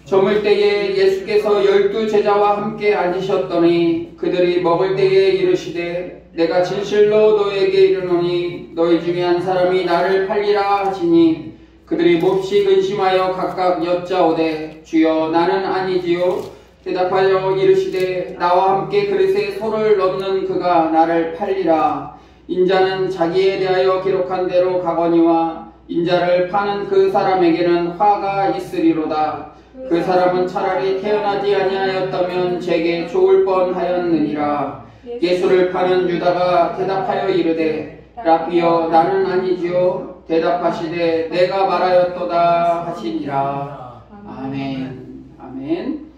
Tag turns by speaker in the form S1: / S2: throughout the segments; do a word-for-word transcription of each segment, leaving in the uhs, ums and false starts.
S1: 저물 때에 예수께서 열두 제자와 함께 앉으셨더니 그들이 먹을 때에 이르시되 내가 진실로 너에게 이르노니 너희 중에 한 사람이 나를 팔리라 하시니 그들이 몹시 근심하여 각각 여짜오되 주여 나는 아니지요. 대답하여 이르시되 나와 함께 그릇에 소를 넣는 그가 나를 팔리라. 인자는 자기에 대하여 기록한 대로 가거니와 인자를 파는 그 사람에게는 화가 있으리로다. 그 사람은 차라리 태어나지 아니하였다면 제게 좋을 뻔하였느니라. 예수를 파는 유다가 대답하여 이르되 라비여 나는 아니지요. 대답하시되 내가 말하였도다 하시니라. 아멘. 아멘.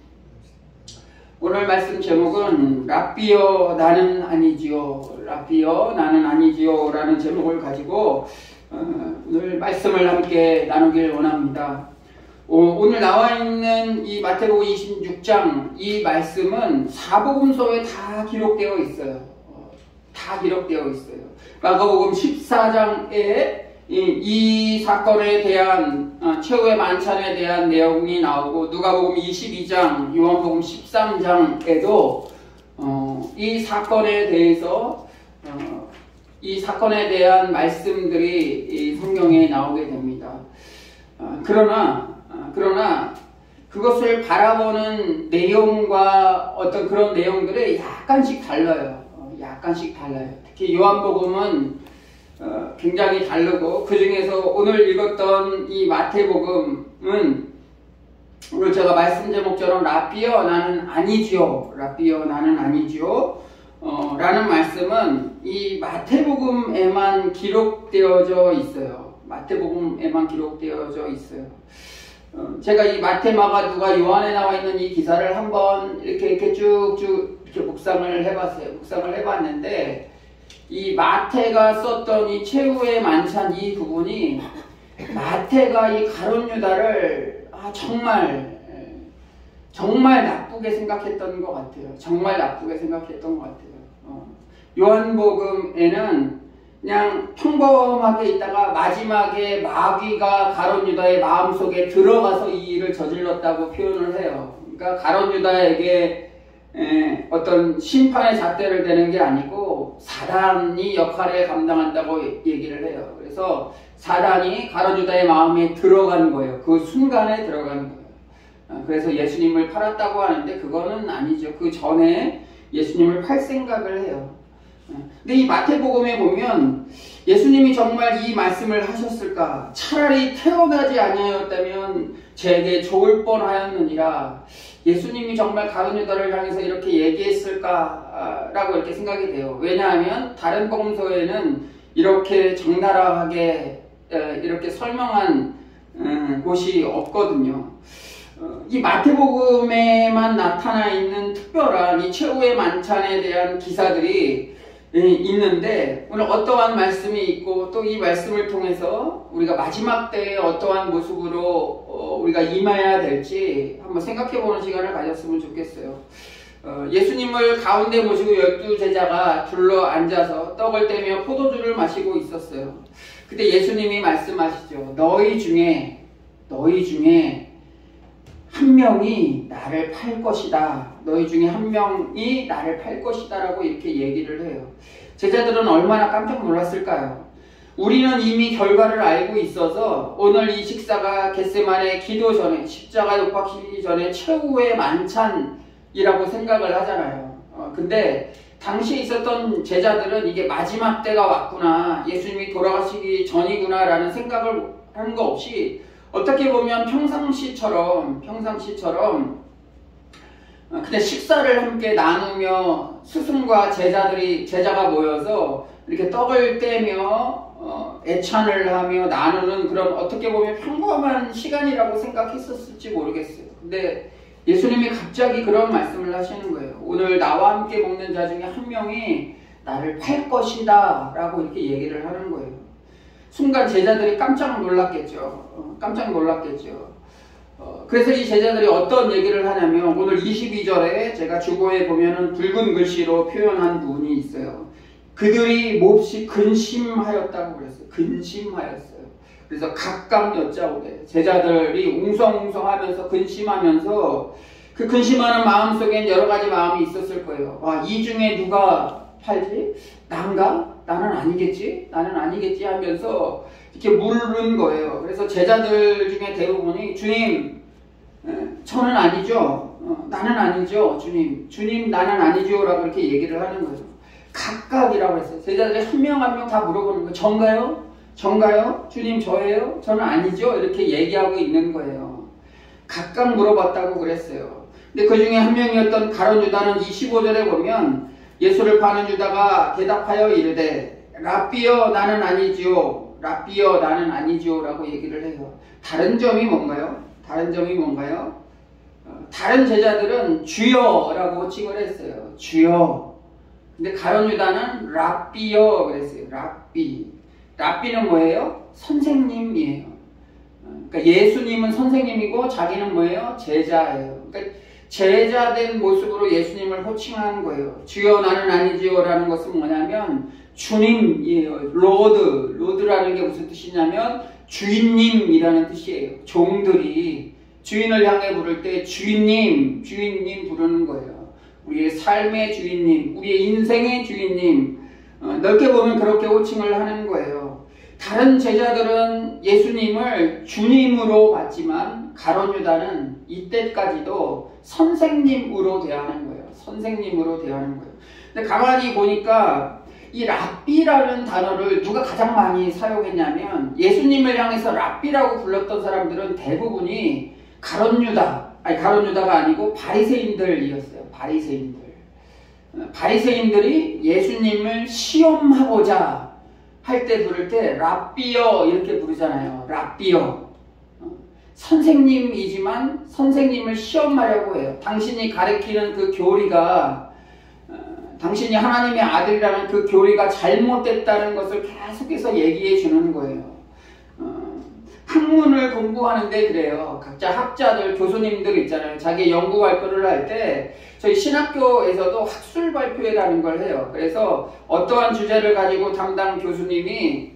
S1: 오늘 말씀 제목은 라비여 나는 아니지요. 라비여 나는 아니지요 라는 제목을 가지고 어, 오늘 말씀을 함께 나누길 원합니다. 오, 오늘 나와 있는 이 마태복음 이십육 장 이 말씀은 사복음서에 다 기록되어 있어요. 어, 다 기록되어 있어요. 마가복음 십사 장에 이, 이 사건에 대한 어, 최후의 만찬에 대한 내용이 나오고 누가복음 이십이 장, 요한복음 십삼 장에도 어, 이 사건에 대해서 어, 이 사건에 대한 말씀들이 이 성경에 나오게 됩니다. 어, 그러나 어, 그러나 그것을 바라보는 내용과 어떤 그런 내용들이 약간씩 달라요. 어, 약간씩 달라요. 특히 요한복음은 어, 굉장히 다르고 그 중에서 오늘 읽었던 이 마태복음은 오늘 제가 말씀 제목처럼 라비여 나는 아니지요. 라비여 나는 아니지요. 어, 라는 말씀은 이 마태복음에만 기록되어져 있어요. 마태복음에만 기록되어져 있어요. 어, 제가 이 마태, 마가, 누가, 요한에 나와 있는 이 기사를 한번 이렇게 이렇게 쭉쭉 이렇게 묵상을 해봤어요. 묵상을 해봤는데 이 마태가 썼던 이 최후의 만찬 이 부분이 마태가 이 가룟 유다를 아, 정말 정말 나쁘게 생각했던 것 같아요. 정말 나쁘게 생각했던 것 같아요. 어. 요한복음에는 그냥 평범하게 있다가 마지막에 마귀가 가룟 유다의 마음속에 들어가서 이 일을 저질렀다고 표현을 해요. 그러니까 가룟 유다에게 에, 어떤 심판의 잣대를 대는 게 아니고 사단이 역할을 감당한다고 얘기를 해요. 그래서 사단이 가룟 유다의 마음에 들어간 거예요. 그 순간에 들어간 거예요. 어, 그래서 예수님을 팔았다고 하는데 그거는 아니죠. 그 전에 예수님을 팔 생각을 해요. 근데 이 마태복음에 보면 예수님이 정말 이 말씀을 하셨을까? 차라리 태어나지 아니하였다면 제게 좋을 뻔하였느니라. 예수님이 정말 가룟 유다를 향해서 이렇게 얘기했을까라고 이렇게 생각이 돼요. 왜냐하면 다른 복음서에는 이렇게 적나라하게 이렇게 설명한 곳이 없거든요. 이 마태복음에만 나타나 있는 특별한 이 최후의 만찬에 대한 기사들이 있는데 오늘 어떠한 말씀이 있고 또 이 말씀을 통해서 우리가 마지막 때에 어떠한 모습으로 우리가 임해야 될지 한번 생각해보는 시간을 가졌으면 좋겠어요. 예수님을 가운데 모시고 열두 제자가 둘러 앉아서 떡을 떼며 포도주를 마시고 있었어요. 그때 예수님이 말씀하시죠. 너희 중에 너희 중에 한 명이 나를 팔 것이다. 너희 중에 한 명이 나를 팔 것이다 라고 이렇게 얘기를 해요. 제자들은 얼마나 깜짝 놀랐을까요? 우리는 이미 결과를 알고 있어서 오늘 이 식사가 겟세마네 기도 전에 십자가 못 박히기 전에 최후의 만찬이라고 생각을 하잖아요. 어, 근데 당시에 있었던 제자들은 이게 마지막 때가 왔구나, 예수님이 돌아가시기 전이구나 라는 생각을 하는 거 없이 어떻게 보면 평상시처럼 평상시처럼 그냥 식사를 함께 나누며 스승과 제자들이 제자가 모여서 이렇게 떡을 떼며 어, 애찬을 하며 나누는 그런 어떻게 보면 평범한 시간이라고 생각했었을지 모르겠어요. 근데 예수님이 갑자기 그런 말씀을 하시는 거예요. 오늘 나와 함께 먹는 자 중에 한 명이 나를 팔 것이다 라고 이렇게 얘기를 하는 거예요. 순간 제자들이 깜짝 놀랐겠죠. 어, 깜짝 놀랐겠죠. 어, 그래서 이 제자들이 어떤 얘기를 하냐면 오늘 이십이 절에 제가 주보에 보면은 붉은 글씨로 표현한 부분이 있어요. 그들이 몹시 근심하였다고 그랬어요. 근심하였어요. 그래서 각각 여짜오래. 제자들이 웅성웅성하면서 근심하면서 그 근심하는 마음속엔 여러 가지 마음이 있었을 거예요. 와, 이 중에 누가 팔지? 난가? 나는 아니겠지? 나는 아니겠지? 하면서 이렇게 물은 거예요. 그래서 제자들 중에 대부분이 주님, 저는 아니죠. 어, 나는 아니죠. 주님. 주님, 나는 아니죠. 라고 이렇게 얘기를 하는 거예요. 각각이라고 했어요. 제자들이 한 명 한 명 다 물어보는 거예요. 전가요? 전가요? 주님, 저예요? 저는 아니죠. 이렇게 얘기하고 있는 거예요. 각각 물어봤다고 그랬어요. 근데 그 중에 한 명이었던 가룟 유다는 이십오 절에 보면 예수를 파는 유다가 대답하여 이르되 랍비여 나는 아니지요. 랍비여 나는 아니지요. 라고 얘기를 해요. 다른 점이 뭔가요? 다른 점이 뭔가요? 어, 다른 제자들은 주여라고 호칭을 했어요. 주여. 근데 가룟 유다는 랍비여 그랬어요. 랍비. 랍비는 뭐예요? 선생님이에요. 그러니까 예수님은 선생님이고 자기는 뭐예요? 제자예요. 그러니까 제자된 모습으로 예수님을 호칭한 거예요. 주여 나는 아니지요 라는 것은 뭐냐면 주님이에요. 로드. 로드라는 게 무슨 뜻이냐면 주인님이라는 뜻이에요. 종들이 주인을 향해 부를 때 주인님, 주인님 부르는 거예요. 우리의 삶의 주인님, 우리의 인생의 주인님, 어, 넓게 보면 그렇게 호칭을 하는 거예요. 다른 제자들은 예수님을 주님으로 봤지만 가룟 유다는 이때까지도 선생님으로 대하는 거예요. 선생님으로 대하는 거예요. 근데 가만히 보니까 이 랍비라는 단어를 누가 가장 많이 사용했냐면 예수님을 향해서 랍비라고 불렀던 사람들은 대부분이 가룟 유다, 아니 가룟 유다가 아니고 바리새인들이었어요. 바리새인들. 바리새인들이 예수님을 시험하고자 할 때 부를 때 랍비여 이렇게 부르잖아요. 랍비여. 선생님이지만 선생님을 시험하려고 해요. 당신이 가르치는 그 교리가 당신이 하나님의 아들이라는 그 교리가 잘못됐다는 것을 계속해서 얘기해 주는 거예요. 어, 학문을 공부하는데 그래요. 각자 학자들, 교수님들 있잖아요. 자기 연구 발표를 할 때 저희 신학교에서도 학술 발표회라는 걸 해요. 그래서 어떠한 주제를 가지고 담당 교수님이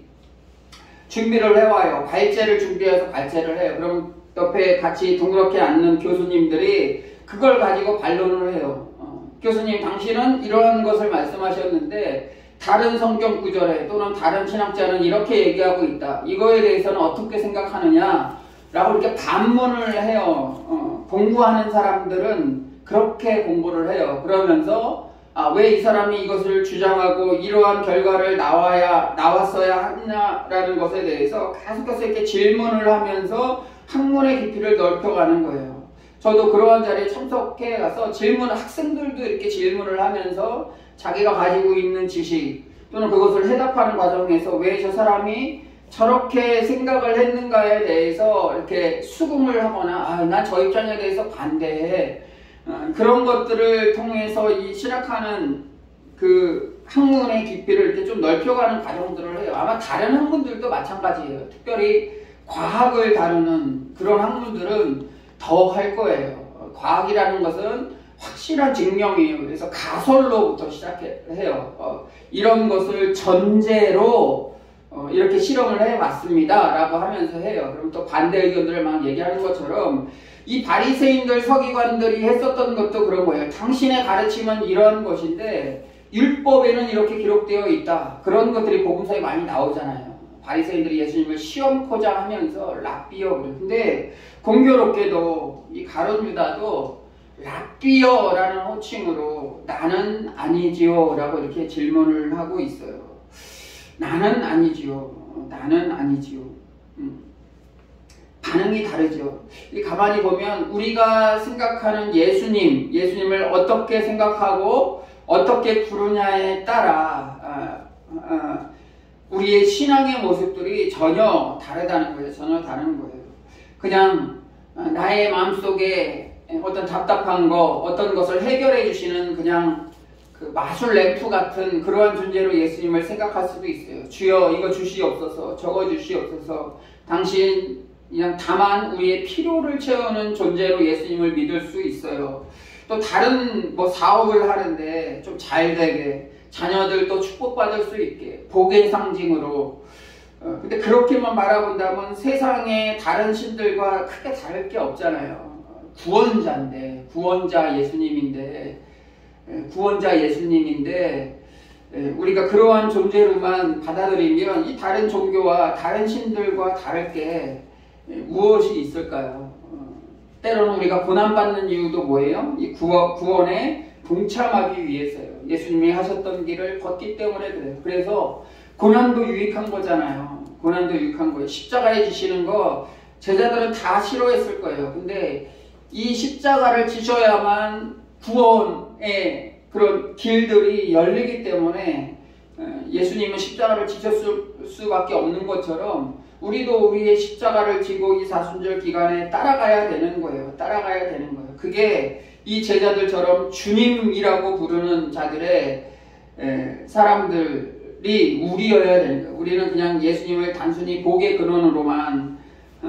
S1: 준비를 해와요. 발제를 준비해서 발제를 해요. 그럼 옆에 같이 동그랗게 앉는 교수님들이 그걸 가지고 반론을 해요. 교수님, 당신은 이러한 것을 말씀하셨는데 다른 성경 구절에 또는 다른 신학자는 이렇게 얘기하고 있다. 이거에 대해서는 어떻게 생각하느냐? 라고 이렇게 반문을 해요. 어, 공부하는 사람들은 그렇게 공부를 해요. 그러면서 아, 왜 이 사람이 이것을 주장하고 이러한 결과를 나와야, 나왔어야 하냐라는 것에 대해서 계속해서 이렇게 질문을 하면서 학문의 깊이를 넓혀가는 거예요. 저도 그러한 자리에 참석해 가서 질문, 학생들도 이렇게 질문을 하면서 자기가 가지고 있는 지식 또는 그것을 해답하는 과정에서 왜 저 사람이 저렇게 생각을 했는가에 대해서 이렇게 수긍을 하거나 아, 난 저 입장에 대해서 반대해. 어, 그런 것들을 통해서 이 실학하는 그 학문의 깊이를 이렇게 좀 넓혀가는 과정들을 해요. 아마 다른 학문들도 마찬가지예요. 특별히 과학을 다루는 그런 학문들은 더 할 거예요. 과학이라는 것은 확실한 증명이에요. 그래서 가설로부터 시작해요. 어, 이런 것을 전제로 어, 이렇게 실험을 해왔습니다. 라고 하면서 해요. 그럼 또 반대 의견들을 막 얘기하는 것처럼 이 바리새인들 서기관들이 했었던 것도 그런 거예요. 당신의 가르침은 이런 것인데 율법에는 이렇게 기록되어 있다. 그런 것들이 복음서에 많이 나오잖아요. 바리새인들이 예수님을 시험코자 하면서 랍비여 그래요. 근데 공교롭게도 이 가룟 유다도 랍비여라는 호칭으로 나는 아니지요 라고 이렇게 질문을 하고 있어요. 나는 아니지요. 나는 아니지요. 음. 반응이 다르죠. 가만히 보면 우리가 생각하는 예수님, 예수님을 어떻게 생각하고 어떻게 부르냐에 따라 아, 아, 우리의 신앙의 모습들이 전혀 다르다는 거예요. 전혀 다른 거예요. 그냥 나의 마음속에 어떤 답답한 거, 어떤 것을 해결해 주시는 그냥 그 마술 램프 같은 그러한 존재로 예수님을 생각할 수도 있어요. 주여 이거 주시옵소서, 저거 주시옵소서. 당신 그냥 다만 우리의 필요를 채우는 존재로 예수님을 믿을 수 있어요. 또 다른 뭐 사업을 하는데 좀 잘 되게 자녀들도 축복받을 수 있게 복의 상징으로 어, 근데 그렇게만 바라본다면 세상의 다른 신들과 크게 다를 게 없잖아요. 구원자인데, 구원자 예수님인데, 구원자 예수님인데, 우리가 그러한 존재로만 받아들이면 이 다른 종교와 다른 신들과 다를 게 무엇이 있을까요? 때로는 우리가 고난받는 이유도 뭐예요? 이 구원, 구원에 동참하기 위해서요. 예수님이 하셨던 길을 걷기 때문에 그래요. 그래서 고난도 유익한 거잖아요. 고난도 유익한 거예요. 십자가에 지시는 거 제자들은 다 싫어했을 거예요. 근데 이 십자가를 지셔야만 구원의 그런 길들이 열리기 때문에 예수님은 십자가를 지셨을 수밖에 없는 것처럼 우리도 우리의 십자가를 지고 이 사순절 기간에 따라가야 되는 거예요. 따라가야 되는 거예요. 그게 이 제자들처럼 주님이라고 부르는 자들의 사람들이 우리여야 되는 거예요. 우리는 그냥 예수님을 단순히 복의 근원으로만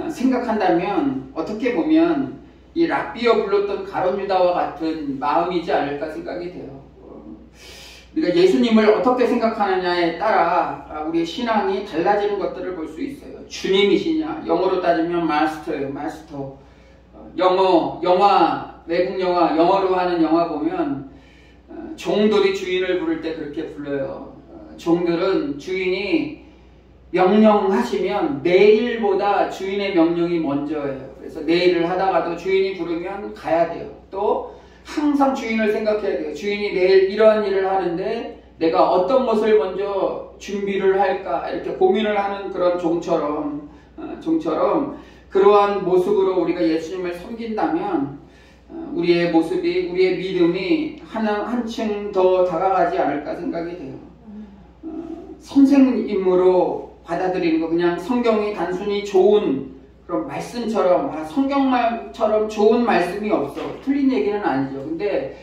S1: 생각한다면 어떻게 보면 이 랍비어 불렀던 가룟 유다와 같은 마음이지 않을까 생각이 돼요. 우리가 예수님을 어떻게 생각하느냐에 따라 우리의 신앙이 달라지는 것들을 볼 수 있어요. 주님이시냐? 영어로 따지면 마스터예요. 마스터. 영어, 영화, 외국 영화, 영어로 하는 영화 보면 종들이 주인을 부를 때 그렇게 불러요. 종들은 주인이 명령하시면 내일보다 주인의 명령이 먼저예요. 그래서 내일을 하다가도 주인이 부르면 가야 돼요. 또 항상 주인을 생각해야 돼요. 주인이 내일 이러한 일을 하는데 내가 어떤 것을 먼저 준비를 할까 이렇게 고민을 하는 그런 종처럼 어, 종처럼 그러한 모습으로 우리가 예수님을 섬긴다면 어, 우리의 모습이 우리의 믿음이 하나, 한층 더 다가가지 않을까 생각이 돼요. 어, 선생님으로 받아들이는 거 그냥 성경이 단순히 좋은 그런 말씀처럼 아, 성경말처럼 좋은 말씀이 없어. 틀린 얘기는 아니죠. 근데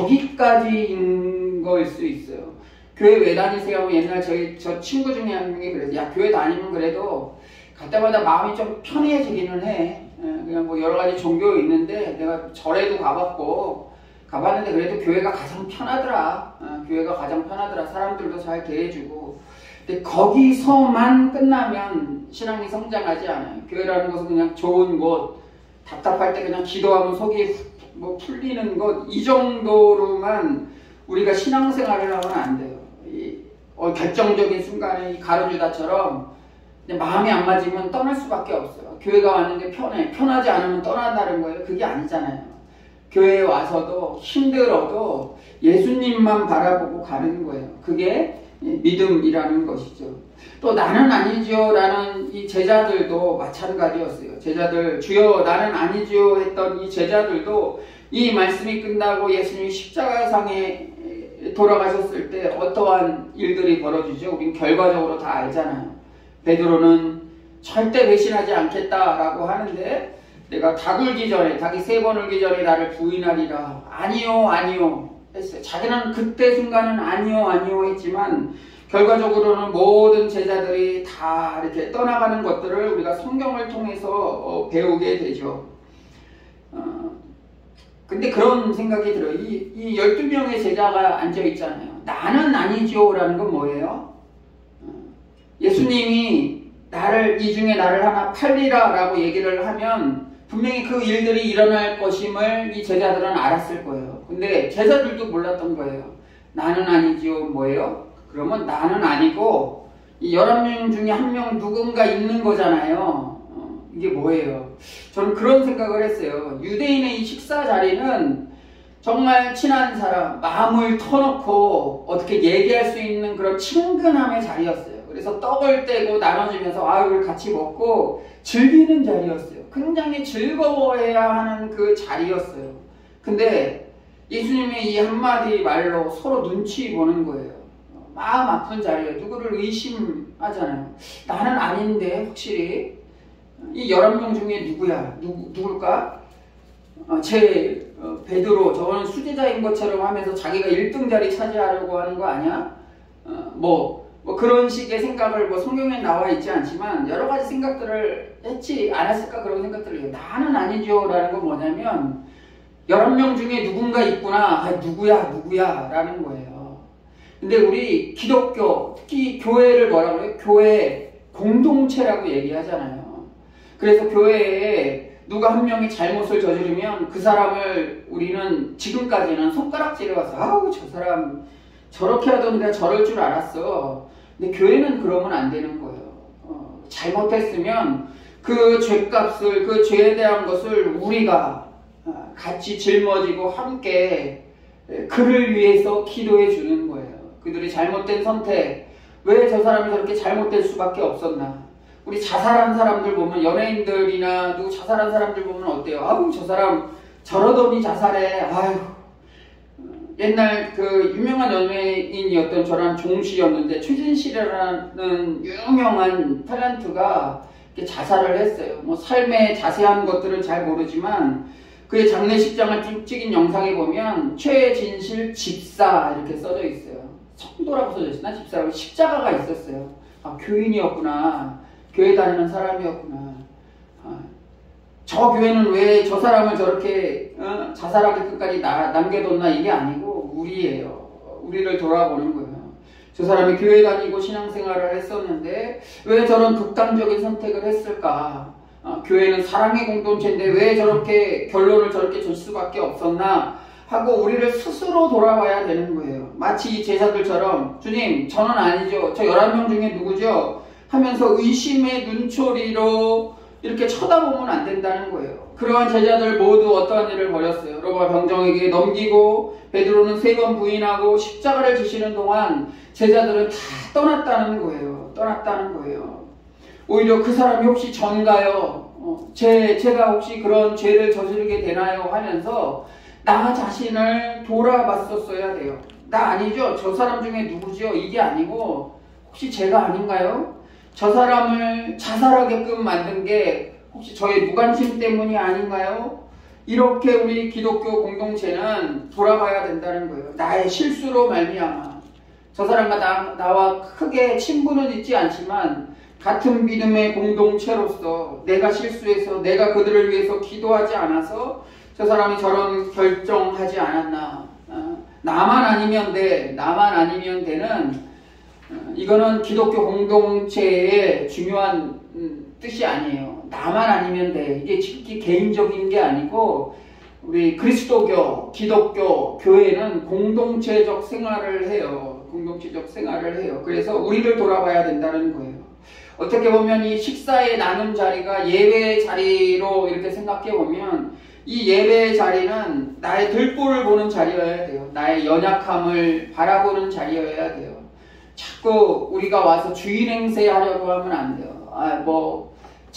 S1: 거기까지인 거일 수 있어요. 교회 왜 다니세요? 옛날 저희 저 친구 중에 한 명이 그래서 야 교회 다니면 그래도 갈 때마다 마음이 좀 편해지기는 해. 그냥 뭐 여러 가지 종교 있는데 내가 절에도 가봤고 가봤는데 그래도 교회가 가장 편하더라. 어, 교회가 가장 편하더라. 사람들도 잘 대해주고. 근데 거기서만 끝나면 신앙이 성장하지 않아요. 교회라는 것은 그냥 좋은 곳, 답답할 때 그냥 기도하면 속이 뭐 풀리는 것, 이 정도로만 우리가 신앙생활을 하면 안 돼요. 이, 어, 결정적인 순간에 이 가룟 유다처럼 마음이 안 맞으면 떠날 수밖에 없어요. 교회가 왔는데 편해. 편하지 않으면 떠난다는 거예요. 그게 아니잖아요. 교회에 와서도 힘들어도 예수님만 바라보고 가는 거예요. 그게 믿음이라는 것이죠. 또 나는 아니지요 라는 이 제자들도 마찬가지였어요. 제자들 주여 나는 아니지요 했던 이 제자들도 이 말씀이 끝나고 예수님이 십자가상에 돌아가셨을 때 어떠한 일들이 벌어지죠. 우린 결과적으로 다 알잖아요. 베드로는 절대 배신하지 않겠다라고 하는데 내가 닭 울기 전에 닭이 세 번 울기 전에 나를 부인하리라. 아니요 아니요 했어요. 자기는 그때 순간은 아니요 아니요 했지만 결과적으로는 모든 제자들이 다 이렇게 떠나가는 것들을 우리가 성경을 통해서 어, 배우게 되죠. 어, 근데 그런 생각이 들어요. 이, 이 열두 명의 제자가 앉아있잖아요. 나는 아니죠 라는 건 뭐예요? 어, 예수님이 나를 이 중에 나를 하나 팔리라 라고 얘기를 하면 분명히 그 일들이 일어날 것임을 이 제자들은 알았을 거예요. 근데 제자들도 몰랐던 거예요. 나는 아니지요 뭐예요? 그러면 나는 아니고 이 열한 명 중에 한 명 누군가 있는 거잖아요. 어, 이게 뭐예요? 저는 그런 생각을 했어요. 유대인의 이 식사 자리는 정말 친한 사람, 마음을 터놓고 어떻게 얘기할 수 있는 그런 친근함의 자리였어요. 그래서 떡을 떼고 나눠주면서 아 이걸 같이 먹고 즐기는 자리였어요. 굉장히 즐거워해야 하는 그 자리였어요. 근데 예수님의 이 한마디 말로 서로 눈치 보는 거예요. 마음 아픈 자리에 누구를 의심하잖아요. 나는 아닌데 확실히 이 열한 명 중에 누구야? 누구, 누굴까? 어, 제 어, 베드로 저거는 수제자인 것처럼 하면서 자기가 일 등 자리 차지하려고 하는 거 아니야? 어, 뭐, 뭐 그런 식의 생각을 뭐 성경에 나와 있지 않지만 여러 가지 생각들을 했지 않았을까 그런 생각들을 해요. 나는 아니죠 라는 건 뭐냐면 열한 명 중에 누군가 있구나. 아, 누구야 누구야 라는 거예요. 근데 우리 기독교 특히 교회를 뭐라고 해요? 교회 공동체라고 얘기하잖아요. 그래서 교회에 누가 한 명이 잘못을 저지르면 그 사람을 우리는 지금까지는 손가락질해 와서 아우 저 사람 저렇게 하더니 내가 저럴 줄 알았어. 근데 교회는 그러면 안 되는 거예요. 어, 잘못했으면 그 죄값을, 그 죄에 대한 것을 우리가 같이 짊어지고 함께 그를 위해서 기도해 주는 거예요. 그들이 잘못된 선택, 왜 저 사람이 저렇게 잘못될 수밖에 없었나. 우리 자살한 사람들 보면, 연예인들이나 누구 자살한 사람들 보면 어때요? 아우 저 사람 저러더니 자살해. 아유. 옛날 그 유명한 연예인이었던 저랑 종씨였는데, 최진실이라는 유명한 탤런트가 자살을 했어요. 뭐 삶의 자세한 것들은 잘 모르지만 그의 장례식장을 찍은 영상에 보면 최진실 집사 이렇게 써져 있어요. 성도라고 써져 있으나 집사라고, 십자가가 있었어요. 아, 교인이었구나. 교회 다니는 사람이었구나. 아, 저 교회는 왜 저 사람을 저렇게 어, 자살하게 끝까지 나, 남겨뒀나, 이게 아니고 우리예요. 우리를 돌아보는 거예요. 저 사람이 교회 다니고 신앙생활을 했었는데 왜 저런 극단적인 선택을 했을까? 어, 교회는 사랑의 공동체인데 왜 저렇게 결론을 저렇게 줄 수밖에 없었나? 하고 우리를 스스로 돌아봐야 되는 거예요. 마치 이 제자들처럼, 주님 저는 아니죠. 저 열한 명 중에 누구죠? 하면서 의심의 눈초리로 이렇게 쳐다보면 안 된다는 거예요. 그러한 제자들 모두 어떠한 일을 벌였어요. 로마 병정에게 넘기고 베드로는 세 번 부인하고 십자가를 지시는 동안 제자들은 다 떠났다는 거예요. 떠났다는 거예요. 오히려 그 사람이 혹시 전가요? 어, 제, 제가 혹시 그런 죄를 저지르게 되나요? 하면서 나 자신을 돌아봤었어야 돼요. 나 아니죠? 저 사람 중에 누구죠? 이게 아니고 혹시 제가 아닌가요? 저 사람을 자살하게끔 만든 게 혹시 저의 무관심 때문이 아닌가요? 이렇게 우리 기독교 공동체는 돌아봐야 된다는 거예요. 나의 실수로 말미암아 저 사람과 나, 나와 크게 친분은 있지 않지만 같은 믿음의 공동체로서 내가 실수해서 내가 그들을 위해서 기도하지 않아서 저 사람이 저런 결정하지 않았나. 어, 나만 아니면 돼. 나만 아니면 되는, 어, 이거는 기독교 공동체의 중요한 음, 뜻이 아니에요. 나만 아니면 돼. 이게 특히 개인적인 게 아니고 우리 그리스도교, 기독교, 교회는 공동체적 생활을 해요. 공동체적 생활을 해요. 그래서 우리를 돌아봐야 된다는 거예요. 어떻게 보면 이 식사의 나눔 자리가 예배의 자리로 이렇게 생각해 보면 이 예배의 자리는 나의 들보를 보는 자리여야 돼요. 나의 연약함을 바라보는 자리여야 돼요. 자꾸 우리가 와서 주인 행세하려고 하면 안 돼요. 아, 뭐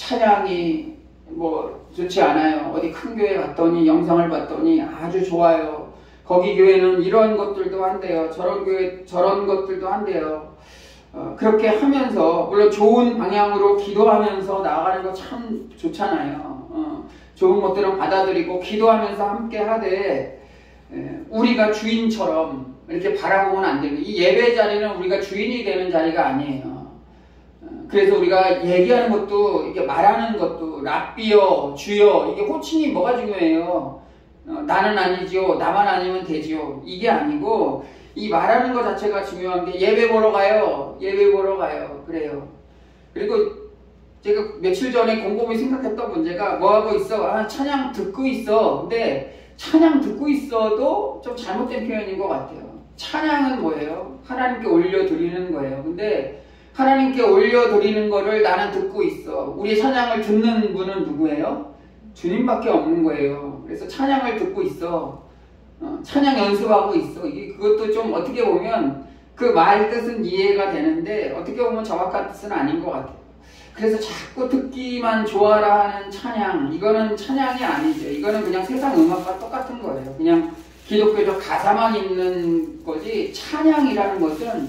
S1: 찬양이 뭐 좋지 않아요. 어디 큰 교회 갔더니 영상을 봤더니 아주 좋아요. 거기 교회는 이런 것들도 한대요. 저런 교회 저런 것들도 한대요. 어, 그렇게 하면서 물론 좋은 방향으로 기도하면서 나아가는 거 참 좋잖아요. 어, 좋은 것들은 받아들이고 기도하면서 함께 하되 에, 우리가 주인처럼 이렇게 바라보면 안 되고, 이 예배 자리는 우리가 주인이 되는 자리가 아니에요. 어, 그래서 우리가 얘기하는 것도, 이게 말하는 것도 랍비여, 주여, 이게 호칭이 뭐가 중요해요? 어, 나는 아니지요, 나만 아니면 되지요, 이게 아니고 이 말하는 것 자체가 중요한 게, 예배 보러 가요, 예배 보러 가요, 그래요. 그리고 제가 며칠 전에 곰곰이 생각했던 문제가 뭐하고 있어? 아, 찬양 듣고 있어. 근데 찬양 듣고 있어도 좀 잘못된 표현인 것 같아요. 찬양은 뭐예요? 하나님께 올려드리는 거예요. 근데 하나님께 올려드리는 거를 나는 듣고 있어. 우리 찬양을 듣는 분은 누구예요? 주님밖에 없는 거예요. 그래서 찬양을 듣고 있어. 어, 찬양 연습하고 있어. 이게 그것도 좀 어떻게 보면 그 말 뜻은 이해가 되는데 어떻게 보면 정확한 뜻은 아닌 것 같아요. 그래서 자꾸 듣기만 좋아라 하는 찬양, 이거는 찬양이 아니죠. 이거는 그냥 세상 음악과 똑같은 거예요. 그냥 기독교적 가사만 있는 거지, 찬양이라는 것은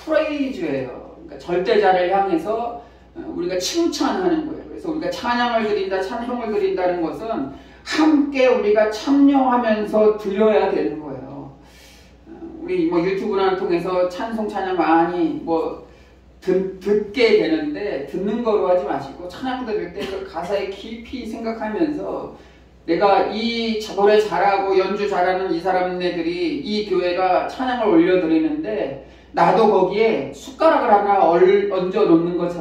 S1: 프레이즈예요. 그러니까 절대자를 향해서 우리가 칭찬하는 거예요. 그래서 우리가 찬양을 드린다, 찬송을 드린다는 것은 함께 우리가 참여하면서 드려야 되는 거예요. 우리 뭐 유튜브를 통해서 찬송, 찬양 많이 뭐 듣, 듣게 되는데, 듣는 거로 하지 마시고 찬양 들을 때 그 가사에 깊이 생각하면서 내가 이 노래 잘하고 연주 잘하는 이 사람네들이 이 교회가 찬양을 올려드리는데 나도 거기에 숟가락을 하나 얼, 얹어 놓는 것처럼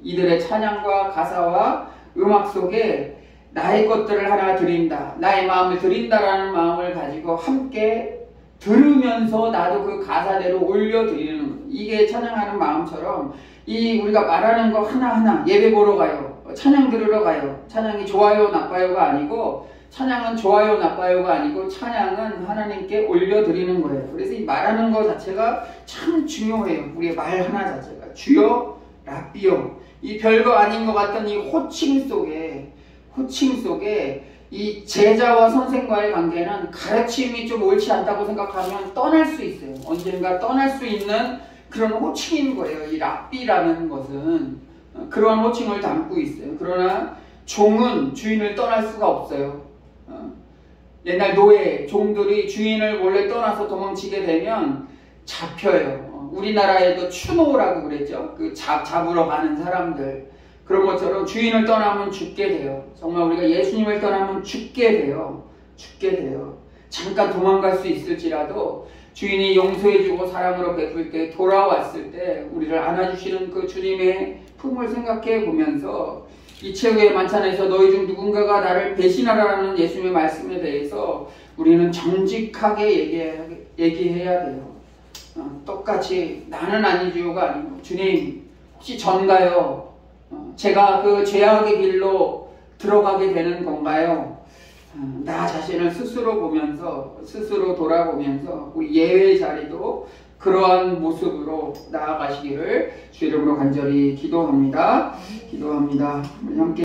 S1: 이들의 찬양과 가사와 음악 속에 나의 것들을 하나 드린다, 나의 마음을 드린다라는 마음을 가지고 함께 들으면서 나도 그 가사대로 올려드리는, 이게 찬양하는 마음처럼 이 우리가 말하는 거 하나하나, 예배 보러 가요, 찬양 들으러 가요, 찬양이 좋아요 나빠요가 아니고, 찬양은 좋아요 나빠요가 아니고 찬양은 하나님께 올려드리는 거예요. 그래서 이 말하는 거 자체가 참 중요해요. 우리의 말 하나 자체가 주여 랍비요, 이 별거 아닌 것 같던 이 호칭 속에 호칭 속에 이 제자와 선생과의 관계는 가르침이 좀 옳지 않다고 생각하면 떠날 수 있어요. 언젠가 떠날 수 있는 그런 호칭인 거예요. 이 랍비라는 것은 그런 호칭을 담고 있어요. 그러나 종은 주인을 떠날 수가 없어요. 옛날 노예, 종들이 주인을 몰래 떠나서 도망치게 되면 잡혀요. 우리나라에도 추노라고 그랬죠. 그 잡, 잡으러 가는 사람들. 그런 것처럼 주인을 떠나면 죽게 돼요. 정말 우리가 예수님을 떠나면 죽게 돼요. 죽게 돼요. 잠깐 도망갈 수 있을지라도 주인이 용서해주고 사랑으로 베풀 때, 돌아왔을 때 우리를 안아주시는 그 주님의 품을 생각해 보면서 이 최후의 만찬에서 너희 중 누군가가 나를 배신하라는 예수님의 말씀에 대해서 우리는 정직하게 얘기해야, 얘기해야 돼요. 어, 똑같이 나는 아니지요가 아니고, 주님 혹시 전가요? 어, 제가 그 죄악의 길로 들어가게 되는 건가요? 어, 나 자신을 스스로 보면서, 스스로 돌아보면서 우리 예외 자리도 그러한 모습으로 나아가시기를 주 이름으로 간절히 기도합니다. 기도합니다. 우리 함께